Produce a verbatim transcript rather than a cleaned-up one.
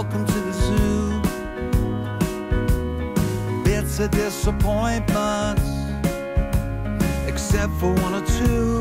welcome to the zoo. Bits of disappointments, except for one or two.